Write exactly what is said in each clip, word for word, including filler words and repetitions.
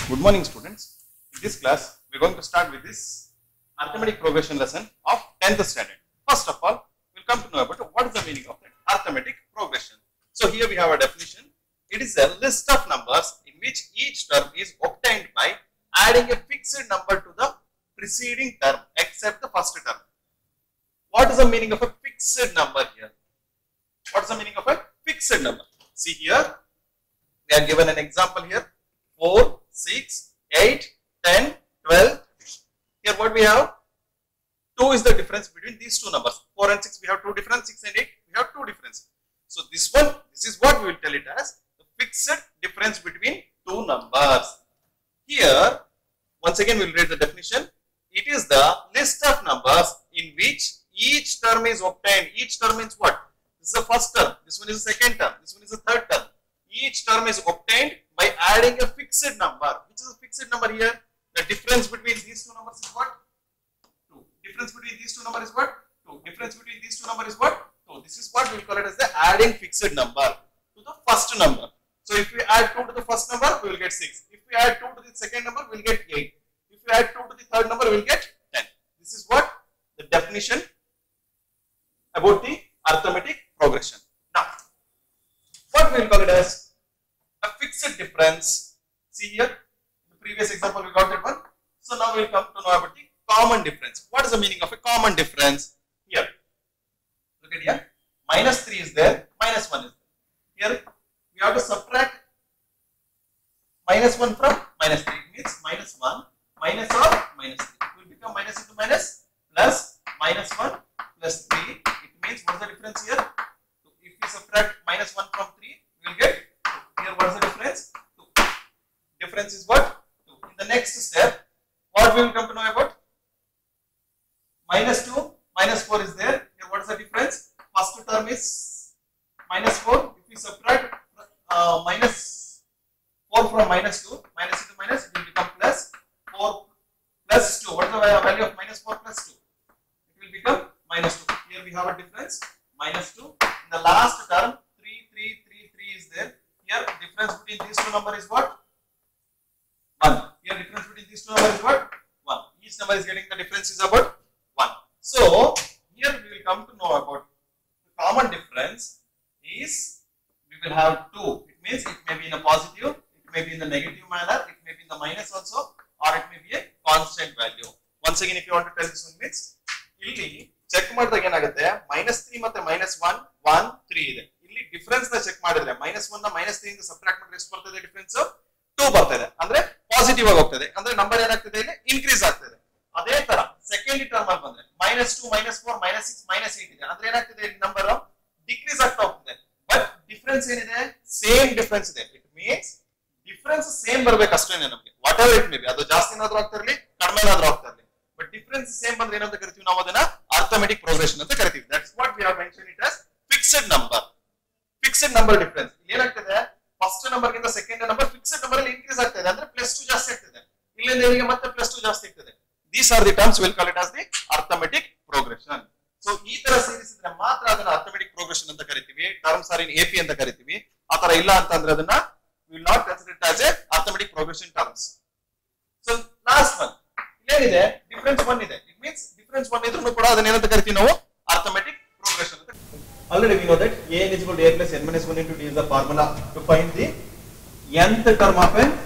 Good morning, students. In this class, we are going to start with this arithmetic progression lesson of tenth standard. First of all, we will come to know about what is the meaning of arithmetic progression. So here we have a definition. It is a list of numbers in which each term is obtained by adding a fixed number to the preceding term except the first term. What is the meaning of a fixed number here? What is the meaning of a fixed number? See here, we are given an example here. four, six, eight, ten, twelve. Here what we have? two is the difference between these two numbers. four and six we have two difference, six and eight we have two difference. So this one, this is what we will tell it as the fixed difference between two numbers. Here, once again we will read the definition. It is the list of numbers in which each term is obtained. Each term means what? This is the first term, this one is the second term, this one is the third term. Each term is obtained by adding a fixed number. Which is a fixed number here? The difference between these two numbers is what? two. Difference between these two numbers is what? two. Difference between these two numbers is what? two. This is what we will call it as the adding fixed number to the first number. So if we add two to the first number, we will get six. If we add two to the second number, we will get eight. If we add two to the third number, we will get ten. This is what the definition about the arithmetic progression. Now, what we will call it as a fixed difference. See here, in the previous example we got that one. So now we will come to know about the common difference. What is the meaning of a common difference? Here, look at here, minus three is there, minus one is there. Here we have to subtract minus one from minus three. It means minus one minus or minus three. It will become minus into minus plus minus one plus three. It means what is the difference here? So if we subtract minus one from three, we will get here. What is the difference? two. Difference is what? two. In the next step, what we will come to know about? Minus two, minus four is there. Here, what is the difference? First term is minus four. If we subtract uh, minus four from minus two, minus into minus, it will become plus four plus two. What is the value of minus four plus two? It will become minus two. Here we have a difference, minus two. In the last term, three, three, three, three is there. Here, difference between these two numbers is what? one. Here, difference between these two numbers is what? one. Each number is getting the difference is about one. So, here we will come to know about the common difference is we will have two. It means it may be in a positive, it may be in the negative manner, it may be in the minus also, or it may be a constant value. Once again, if you want to tell this one means, illi check ಮಾಡಿದಾಗ ಏನಾಗುತ್ತೆ minus three ಮತ್ತೆ minus one, one, three ಇದೆ. ಇಲ್ಲಿ difference ನ check ಮಾಡಿದ್ರೆ minus one ನ minus three ಇಂದ subtract ಮಾಡಿದ್ರೆ ಎಷ್ಟು ಬರ್ತದೆ ಡಿಫರೆನ್ಸ್? two ಬರ್ತದೆ. ಅಂದ್ರೆ ಪಾಸಿಟಿವ್ ಆಗಿ ಹೋಗ್ತದೆ. ಅಂದ್ರೆ ನಂಬರ್ ಏನಾಗ್ತದೆ ಇಲ್ಲಿ ಇನ್ಕ್ರೀಸ್ ಆಗ್ತದೆ. ಅದೇ ತರ ಸೆಕೆಂಡ್ ಟರ್ಮ್ ಅಲ್ಲಿ ಬಂದ್ರೆ minus two, minus four, minus six, minus eight ಇದೆ. ಅಂದ್ರೆ ಏನಾಗ್ತದೆ ಇಲ್ಲಿ ನಂಬರ್ ಡಿಕ್ರೀಸ್ ಆಗ್ತಾ ಹೋಗ್ತದೆ. ಬಟ್ ಡಿಫರೆನ್ಸ್ ಏನಿದೆ? ಸೇಮ್ ಡಿಫರೆನ್ಸ್ ಇದೆ. ಇಟ್ ಮೀನ್ಸ್ ಡಿಫರೆನ್ಸ್ ಸೇಮ್ ಬರಬೇಕು ಅಷ್ಟೇನೆ ನಮಗೆ. Whatever it may be, ಅದು ಜಾಸ್ತಿ ಏನಾದ್ರೂ ಆಗ್ತಾ ಇರಲಿ, ಕಡಿಮೆ ಏನಾದ್ರೂ ಆಗ್ತಾ ಇರಲಿ. ಬಟ್ ಡಿಫರೆನ್ಸ್ ಸೇಮ್ ಬಂದ್ರೆ ಏನಂತ ಕರಿತೀವಿ ನಾವು ಅದನ್ನ arithmetic progression ಅಂತ ಕರಿತೀವಿ. That's what we have mentioned it as fixed number. Fixed number difference. ಇಲ್ಲಿ ಏನಾಗ್ತದೆ? ಫಸ್ಟ್ ನಂಬರ್ ಗಿಂತ ಸೆಕೆಂಡ್ ನಂಬರ್ ಫಿಕ್ಸ್ಡ್ ನಂಬರ್ ಅಲ್ಲಿ ಇನ್ಕ್ರೀಸ್ ಆಗ್ತಾ ಇದೆ. ಅಂದ್ರೆ ಪ್ಲಸ್ ಟು ಜಾಸ್ತಿ ಆಗ್ತದೆ. ಇಲ್ಲಿಂದ ಇಲ್ಲಿಗೆ ಮತ್ತೆ ಪ್ಲಸ್ ಟು ಜಾಸ್ತಿ ಆಗ್ತದೆ. These are the terms we'll call it as the arithmetic progression. So ಈ ತರ ಸೇರಿಸಿದ್ರೆ ಮಾತ್ರ ಅದನ್ನ arithmetic progression ಅಂತ ಕರಿತೀವಿ. Terms are in A P ಅಂತ ಕರಿತೀವಿ. ಆ ತರ ಇಲ್ಲ ಅಂತಂದ್ರೆ ಅದನ್ನ we will not consider it as a arithmetic progression terms. So last one. ಇಲ್ಲೇನಿದೆ? ಡಿಫರೆನ್ಸ್ ಒನ್ ಇದೆ. It means difference one ಇದ್ರೂ ಕೂಡ ಅದನ್ನ ಏನಂತ ಕರಿತೀವಿ ನಾವು? Arithmetic progression ಅಂತ. Already we know that a n is equal to a plus n minus one into d is the formula to find the nth term of an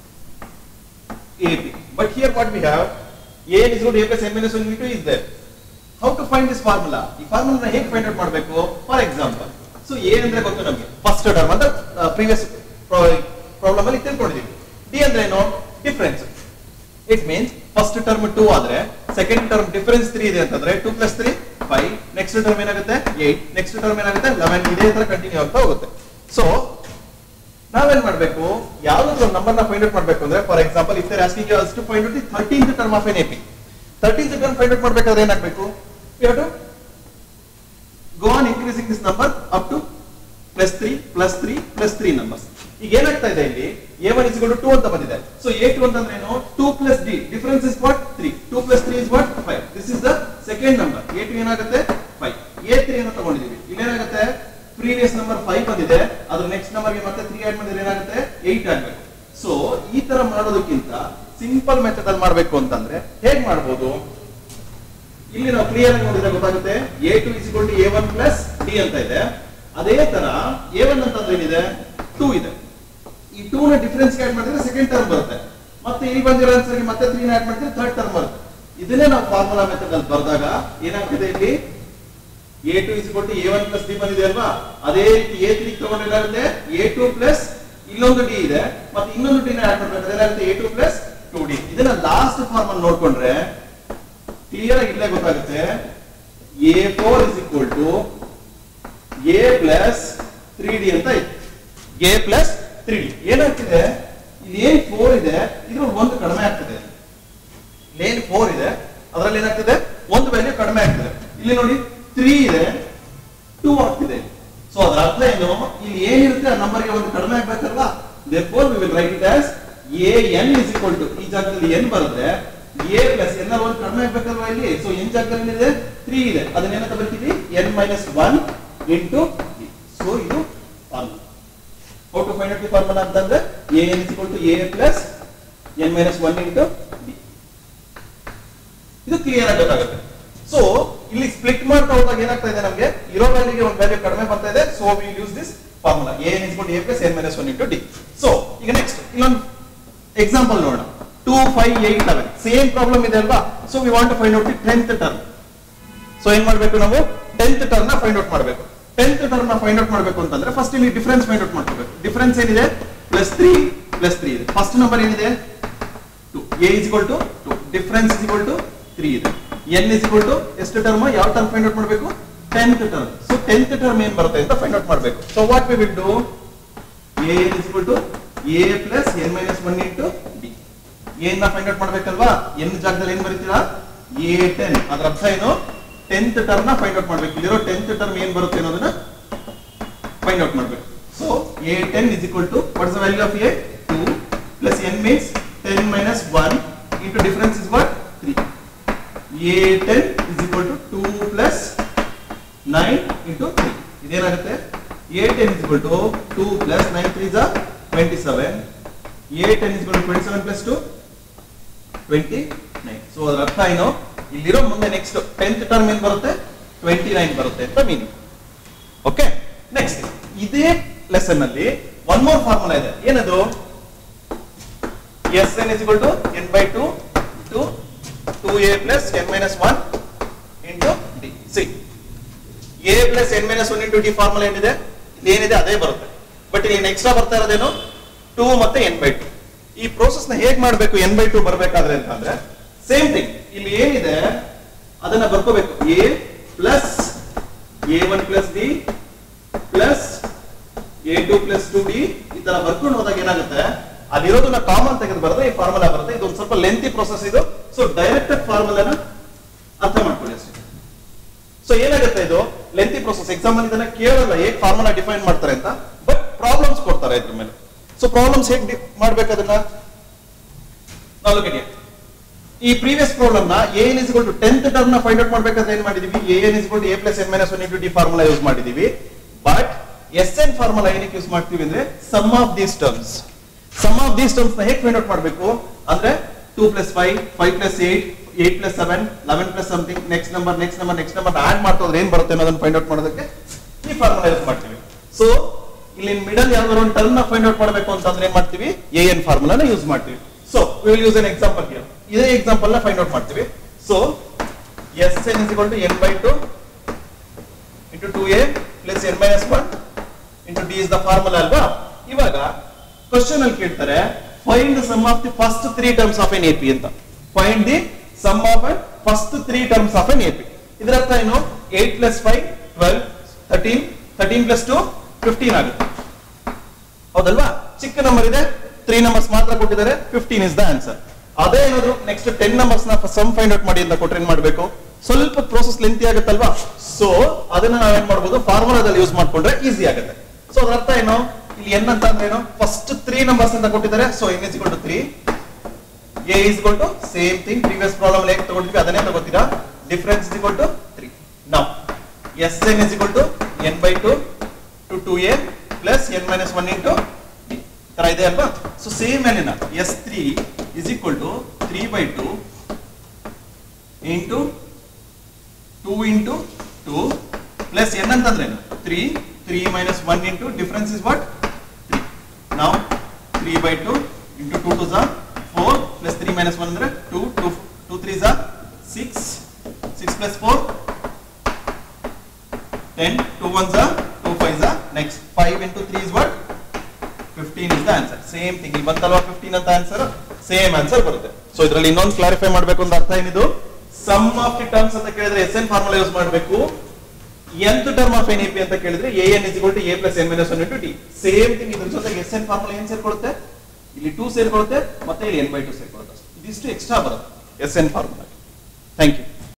A B. But here what we have, a n is equal to a plus n minus one into is there. How to find this formula? ಈ formula ನ ಹೇಗೆ find out ಮಾಡಬೇಕು? For example, so a ಅಂದ್ರೆ ಗೊತ್ತು ನಮಗೆ first term ಅಂತ previous problem ಅಲ್ಲಿ ತಿಳ್ಕೊಂಡಿದ್ದೀವಿ. d ಅಂದ್ರೆ ಏನು? Difference. It means first term two ಆದ್ರೆ ಸೆಕೆಂಡ್ ಟರ್ಮ್ ಡಿಫರೆನ್ಸ್ three ಇದೆ ಅಂತಂದ್ರೆ two plus three five, next term ಏನಾಗುತ್ತೆ eight, ನೆಕ್ಸ್ಟ್ ಟರ್ಮ್ ಏನಾಗುತ್ತೆ eleven, ಇದೇ ತರ ಕಂಟಿನ್ಯೂ ಆಗ್ತಾ ಹೋಗುತ್ತೆ. ಸೊ ನಾವೇನ್ ಮಾಡಬೇಕು? ಯಾವ್ದಾದ್ರು ನಂಬರ್ ನ ಫೈಂಡ್ ಔಟ್ ಮಾಡಬೇಕು ಅಂದ್ರೆ for example if they're asking us to find out the thirteenth term of an A P, thirteenth term find out ಮಾಡಬೇಕಾದ್ರೆ ಏನಾಗಬೇಕು? we have to go on increasing this number up to plus three plus three plus three numbers. ಈಗ ಏನಾಗ್ತಾ ಇದೆ ಇಲ್ಲಿ a one is equal to two ಅಂತ ಬಂದಿದೆ. So a two ಅಂತಂದ್ರೆ ಏನು? two plus d, difference is what? three. two plus three is what? five. This is the second number. a two ಏನಾಗುತ್ತೆ? five. a three ಅನ್ನು ತಗೊಂಡಿದ್ದೀವಿ. ಇಲ್ಲಿ ಏನಾಗುತ್ತೆ? previous number five ಬಂದಿದೆ, ಅದರ ನೆಕ್ಸ್ಟ್ ನಂಬರ್ ಗೆ ಮತ್ತೆ three ಆಡ್ ಮಾಡಿದ್ರೆ ಏನಾಗುತ್ತೆ? eight ಆಗಬೇಕು. ಸೊ ಈ ತರ ಮಾಡೋದಕ್ಕಿಂತ ಸಿಂಪಲ್ ಮೆಥಡ್ ಅಲ್ಲಿ ಮಾಡಬೇಕು ಅಂತಂದ್ರೆ ಹೇಗ್ ಮಾಡಬಹುದು? ಇಲ್ಲಿ ನಾವು ಕ್ಲಿಯರ್ ಆಗಿ ನೋಡಿದ್ರೆ ಗೊತ್ತಾಗುತ್ತೆ a two is equal to a one plus d ಅಂತ ಇದೆ. ಅದೇ ತರ ಎ ಒನ್ ಅಂತಂದ್ರೆ ಏನಿದೆ, ಟೂ ಇದೆ. ಈ ಟೂ ನ ಡಿಫರೆನ್ಸ್ ಆಡ್ ಮಾಡಿದ್ರೆ ಸೆಕೆಂಡ್ ಟರ್ಮ್ ಬರುತ್ತೆ. ಮತ್ತೆ ಇಲ್ಲಿ ಬಂದಿರೋ ಆನ್ಸರ್ ಮತ್ತೆ ತ್ರೀ ನ ಆಡ್ ಮಾಡಿದ್ರೆ ಥರ್ಡ್ ಟರ್ಮ್ ಬರುತ್ತೆ. ಇದನ್ನೇ ನಾವು ಫಾರ್ಮುಲಾ ಮೆಥಡ್ ಅಲ್ಲಿ ಬರೆದಾಗ ಏನಾಗ್ತಿದೆ, ಇಲ್ಲಿ a two is equal to a one plus d ಬಂದಿದೆ ಅಲ್ವಾ, ಅದೇ ರೀತಿ ಎ ತ್ರೀ ತಗೊಂಡ್ರೆ ಏನಾಗುತ್ತೆ ಎ ಟು ಪ್ಲಸ್ ಇಲ್ಲೊಂದು ಡಿ ಇದೆ, ಮತ್ತೆ ಇನ್ನೊಂದು ಡಿ ನ ಆಡ್ ಮಾಡಬೇಕು, ಏನಾಗುತ್ತೆ a two plus two d. ಇದನ್ನ ಲಾಸ್ಟ್ ಫಾರ್ಮ್ ಅಲ್ಲಿ ನೋಡ್ಕೊಂಡ್ರೆ ಕ್ಲಿಯರ್ ಆಗಿ ಇಲ್ಲೇ ಗೊತ್ತಾಗುತ್ತೆ a four is equal to a plus three d ಅಂತ ಇದೆ. ಎ ಪ್ಲಸ್ ತ್ರೀ ಡಿ ಏನಾಗ್ತಿದೆ, ಇಲ್ಲಿ ಏನ್ ಫೋರ್ ಇದೆ ಇದ್ರಲ್ಲಿ ಒಂದು ಕಡಿಮೆ ಆಗ್ತಿದೆ. ಏನ್ ಫೋರ್ ಇದೆ ಅದರಲ್ಲಿ ಏನಾಗ್ತಿದೆ, ಒಂದು ವ್ಯಾಲ್ಯೂ ಕಡಿಮೆ ಆಗ್ತಿದೆ. ಇಲ್ಲಿ ನೋಡಿ ತ್ರೀ ಇದೆ, ಟೂ ಆಗ್ತಿದೆ. ಸೊ ಅದರ ಅರ್ಥ ಏನು, ಇಲ್ಲಿ ಏನಿರುತ್ತೆ ಆ ನಂಬರ್ ಗೆ ಒಂದು ಕಡಿಮೆ ಆಗ್ಬೇಕಲ್ವಾ. therefore we will write it as an is equal to, ಈ ಜಾಗದಲ್ಲಿ n ಬರುತ್ತೆ a ಪ್ಲಸ್ n ಒಂದು ಕಡಿಮೆ ಆಗ್ಬೇಕಲ್ವಾ ಇಲ್ಲಿ. ಸೊ n ಜಾಗದಲ್ಲಿ ಏನಿದೆ ತ್ರೀ ಇದೆ, ಅದನ್ನ ಏನಂತ ಬರ್ತೀವಿ n minus one into d. So ಇದು formula. How to find out the formula ಅಂತಂದ್ರೆ an is equal to a plus n minus one into d. ಇದು ಕ್ಲಿಯರ್ ಆಗಿ ಗೊತ್ತಾಗುತ್ತೆ. ಸೊ ಇಲ್ಲಿ ಸ್ಪ್ಲಿಟ್ ಮಾಡ್ತಾ ಹೋದಾಗ ಏನಾಗ್ತಾ ಇದೆ, ನಮಗೆ ಇರೋ ವ್ಯಾಲ್ಯೂಗೆ ಒಂದು ವ್ಯಾಲ್ಯೂ ಕಡಿಮೆ ಬರ್ತಾ ಇದೆ. So we use this formula a n is equal to a plus n minus one into d. So ಈಗ ನೆಕ್ಸ್ಟ್ ಇನ್ನೊಂದು ಎಕ್ಸಾಂಪಲ್ ನೋಡೋಣ. Two five eight eleven same problem ಇದೆ ಅಲ್ವಾ. So we want to find out the tenth term. So ಏನ್ ಮಾಡಬೇಕು, ನಾವು tenth term ನ find out ಮಾಡಬೇಕು. ಟೆಂತ್ ಟರ್ಮ್ ನ ಫೈಂಡ್ ಔಟ್ ಮಾಡಬೇಕು ಅಂತಂದ್ರೆ ಫಸ್ಟ್ ಇಲ್ಲಿ ಡಿಫರೆನ್ಸ್ ಫೈಂಡ್ ಔಟ್ ಮಾಡ್ಕೋಬೇಕು. ಡಿಫರೆನ್ಸ್ ಏನಿದೆ, ಪ್ಲಸ್ ತ್ರೀ ಪ್ಲಸ್ ತ್ರೀ ಇದೆ. ಫಸ್ಟ್ ನಂಬರ್ ಏನಿದೆ two, a is equal to two, difference is equal to three ಇದೆ. n is equal to ಎಷ್ಟು ಟರ್ಮ್, ಯಾವ ಟರ್ಮ್ ಫೈಂಡ್ ಔಟ್ ಮಾಡಬೇಕು, tenth term. So tenth term ಏನ್ ಬರುತ್ತೆ ಅಂತ ಫೈಂಡ್ ಔಟ್ ಮಾಡಬೇಕು. So what we will do, a is equal to a plus n minus one into d. a ನ find out ಮಾಡಬೇಕಲ್ವಾ, n ಜಾಗದಲ್ಲಿ ಏನ್ ಬರೀತೀರಾ a ಟೆನ್. ಅದರ ಅರ್ಥ ಏನು, ಟೆಂತ್ ಟರ್ಮ್ ನ ಫೈಂಡ್ ಔಟ್ ಮಾಡಬೇಕು. ಇಲ್ಲಿರೋ ಟೆಂತ್ ಟರ್ಮ್ ಏನ್ ಬರುತ್ತೆ ಅನ್ನೋದನ್ನ ಫೈಂಡ್ ಔಟ್ ಮಾಡಬೇಕು. So a ten is equal to what is the value of a, two plus n means ten minus one into difference is what, three. a ten is equal to two plus nine into three. ಇದೇನಾಗುತ್ತೆ, a ten is equal to two plus nine three is twenty seven. a ten is equal to twenty seven plus two, twenty nine. So ಅದರ ಅರ್ಥ ಏನು, ಇಲ್ಲಿರೋ ಮುಂದೆ next tenth term ಏನ್ ಬರುತ್ತೆ, twenty nine ಬರುತ್ತೆ ಅಂತ ಮೀನಿಂಗ್. ಓಕೆ, ನೆಕ್ಸ್ಟ್ ಇದೇ ಲೆಸನ್ ಅಲ್ಲಿ ಒನ್ ಮೋರ್ ಫಾರ್ಮುಲಾ ಇದೆ. ಏನದು, Sn is equal to n by two to two a plus n minus one into d. See, a plus n minus one into d formula ಏನಿದೆ, ಇಲ್ಲಿ ಏನಿದೆ ಅದೇ ಬರುತ್ತೆ. But ಇಲ್ಲಿ ಎಕ್ಸ್ಟ್ರಾ ಬರ್ತಾ ಇರೋದೇನು, ಟೂ ಮತ್ತೆ n by ಟೂ. ಈ ಪ್ರೋಸೆಸ್ ನ ಹೇಗ್ ಮಾಡಬೇಕು, n by ಟೂ ಬರಬೇಕಾದ್ರೆ ಅಂತಂದ್ರೆ ಸೇಮ್ ಥಿಂಗ್. ಇಲ್ಲಿ ಏನಿದೆ ಅದನ್ನ ಬರ್ಕೋಬೇಕು, a plus a one plus d plus a two plus two d. ಈ ತರ ಬರ್ಕೊಂಡು ಹೋದಾಗ ಏನಾಗುತ್ತೆ, ಅಲ್ಲಿರೋದನ್ನ ಕಾಮನ್ ತೆಗೆದು ಬರುತ್ತೆ, ಈ ಫಾರ್ಮುಲಾ ಬರುತ್ತೆ. ಇದು ಒಂದು ಸ್ವಲ್ಪ ಲೆಂತಿ ಪ್ರೋಸೆಸ್ ಇದು. ಸೊ ಡೈರೆಕ್ಟೆಡ್ ಫಾರ್ಮುಲಾನ ಅರ್ಥ ಮಾಡ್ಕೊಳ್ಳಿ ಅಷ್ಟೇ. ಸೊ ಏನಾಗುತ್ತೆ, ಇದು ಲೆಂತಿ ಪ್ರೋಸೆಸ್. ಎಕ್ಸಾಮ್ ಅಲ್ಲಿ ಇದನ್ನ ಕೇಳಲ್ಲ ಹೇಗೆ ಫಾರ್ಮುಲಾ ಡಿಫೈನ್ ಮಾಡ್ತಾರೆ ಅಂತ, ಬಟ್ ಪ್ರಾಬ್ಲಮ್ಸ್ ಕೊಡ್ತಾರೆ ಇದ್ರ ಮೇಲೆ. ಸೊ ಪ್ರಾಬ್ಲಮ್ಸ್ ಹೇಗೆ ಮಾಡ್ಬೇಕು ಅದನ್ನ ನಾವು ಲುಕ್ ಎಟ್. ಈ ಪ್ರೀವಿಯಸ್ ಪ್ರಾಬ್ಲಮ್ ನ a n is equal to tenth term ನ ಫೈಂಡ್ ಔಟ್ ಮಾಡ್ಬೇಕಾದ್ರೆ ಏನ್ ಮಾಡಿದೀವಿ, a n is equal to a plus n minus one into d formula use ಮಾಡಿದೀವಿ. ಬಟ್ Sn ಫಾರ್ಮುಲಾ ಏನಕ್ಕೆ ಯೂಸ್ ಮಾಡ್ತೀವಿ ಅಂದ್ರೆ sum of these terms. Sum of these terms ನ ಹೇಗೆ ಫೈಂಡ್ ಔಟ್ ಮಾಡಬೇಕು ಅಂದ್ರೆ two plus five, five plus eight, eight plus seven, eleven plus something, next number next number next number add ಮಾಡ್ತಾ ಹೋದ್ರೆ ಏನ್ ಬರುತ್ತೆ ಅನ್ನೋದನ್ನ ಫೈಂಡ್ ಔಟ್ ಮಾಡೋದಕ್ಕೆ ಈ ಫಾರ್ಮುಲಾ ಯೂಸ್ ಮಾಡ್ತೀವಿ. ಸೊ ಇಲ್ಲಿ ಮಿಡಲ್ ಯಾವ್ದಾದ್ರು ಒಂದು ಟರ್ಮ್ ನ ಫೈಂಡ್ ಔಟ್ ಮಾಡಬೇಕು ಅಂತಂದ್ರೆ ಏನ್ ಮಾಡ್ತೀವಿ, ಎ ಎನ್ ಫಾರ್ಮುಲಾನ ಯೂಸ್ ಮಾಡ್ತೀವಿ. So we will use an example here. ಇದೇ ಎಕ್ಸಾಂಪಲ್ ನ ಫೈಂಡ್ ಔಟ್ ಮಾಡ್ತೀವಿ. So Sn is equal to n by two into two a plus n minus one into d is the formula ಅಲ್ವಾ. ಇವಾಗ question ಅಲ್ಲಿ ಕೇಳ್ತಾರೆ find sum of the first three terms of an AP ಅಂತ. Find the sum of first three terms of an AP. ಇದರ ಅರ್ಥ ಏನು, eight plus five twelve, thirteen, thirteen plus two fifteen ಆಗುತ್ತೆ. ಹೌದಲ್ವಾ, ಚಿಕ್ಕ ನಂಬರ್ ಇದೆ, ತ್ರೀ ನಂಬರ್ಸ್ ಮಾತ್ರ ಕೊಟ್ಟಿದ್ದಾರೆ, ಫಿಫ್ಟೀನ್ ಇಸ್ ದ ಆನ್ಸರ್. ಅದೇ ಏನಾದ್ರು ನೆಕ್ಸ್ಟ್ ಟೆನ್ ನಂಬರ್ಸ್ ನ ಸಮ್ ಫೈಂಡ್ ಔಟ್ ಮಾಡಿ ಅಂತ ಕೊಟ್ರೆ ಏನ್ ಮಾಡಬೇಕು, ಸ್ವಲ್ಪ ಪ್ರೋಸೆಸ್ ಲೆಂತಿ ಆಗುತ್ತಲ್ವಾ. ಸೊ ಅದನ್ನ ನಾವೇನ್ ಮಾಡಬಹುದು, ಫಾರ್ಮುಲಾದಲ್ಲಿ ಯೂಸ್ ಮಾಡ್ಕೊಂಡ್ರೆ ಈಸಿ ಆಗುತ್ತೆ. ಸೊ ಅದರ ಅರ್ಥ ಏನು, ಇಲ್ಲಿ n ಅಂತ ಅಂದ್ರೆ ಏನು, ಫಸ್ಟ್ ತ್ರೀ ನಂಬರ್ಸ್ ಅಂತ ಕೊಟ್ಟಿದ್ದಾರೆ. So n is equal to three, a is equal to same thing previous problem ಹೇಗೆ ತಗೊಂಡಿದ್ವಿ ಅದನ್ನೇ ತಗೋತೀರಾ, difference is equal to three. Now Sn is equal to n by two to two a plus n minus one into d. ತರ ಇದೆ ಅಲ್ವಾ. So same ಏನೇನ S three is equal to three by two into two into two plus n ಅಂತಂದ್ರೆ three three minus one into difference is what three. ನಾವು three by two into two two ಝಾ four plus three minus one ಅಂದ್ರೆ two two two three ಝಾ six six plus four ten, two ones are, two fives are, next five into three is what? fifteen is the answer. Same thing. ಇಲ್ಲಿ ಬಂತಲ್ವಾ fifteen ಅಂತ answer, same answer ಬರುತ್ತೆ. So ಇದರಲ್ಲಿ ಇನ್ನೊಂದು clarify ಮಾಡಬೇಕು ಅಂತ ಅರ್ಥ ಏನಿದು, ಸಮ್ ಆಫ್ ದಿ ಟರ್ಮ್ಸ್ ಅಂತ ಕೇಳಿದ್ರೆ ಎಸ್ ಎನ್ ಫಾರ್ಮುಲಾ ಯೂಸ್ ಮಾಡಬೇಕು. nth term of an A P ಅಂತ ಕೇಳಿದ್ರೆ a n is equal to a plus n minus one into d. Same thing ಇದ್ರ ಜೊತೆಗೆ ಎಸ್ ಎನ್ ಫಾರ್ಮುಲಾ ಏನ್ ಸೇರ್ಕೊಳ್ಳುತ್ತೆ, ಇಲ್ಲಿ two ಸೇರ್ಕೊಳ್ಳುತ್ತೆ ಮತ್ತೆ ಇಲ್ಲಿ ಎನ್ ಬೈ ಟು ಸೇರ್ಕೊಳ್ಳುತ್ತೆ. ಇದಿಷ್ಟು ಎಕ್ಸ್ಟ್ರಾ ಬರುತ್ತೆ S n formula. Thank you.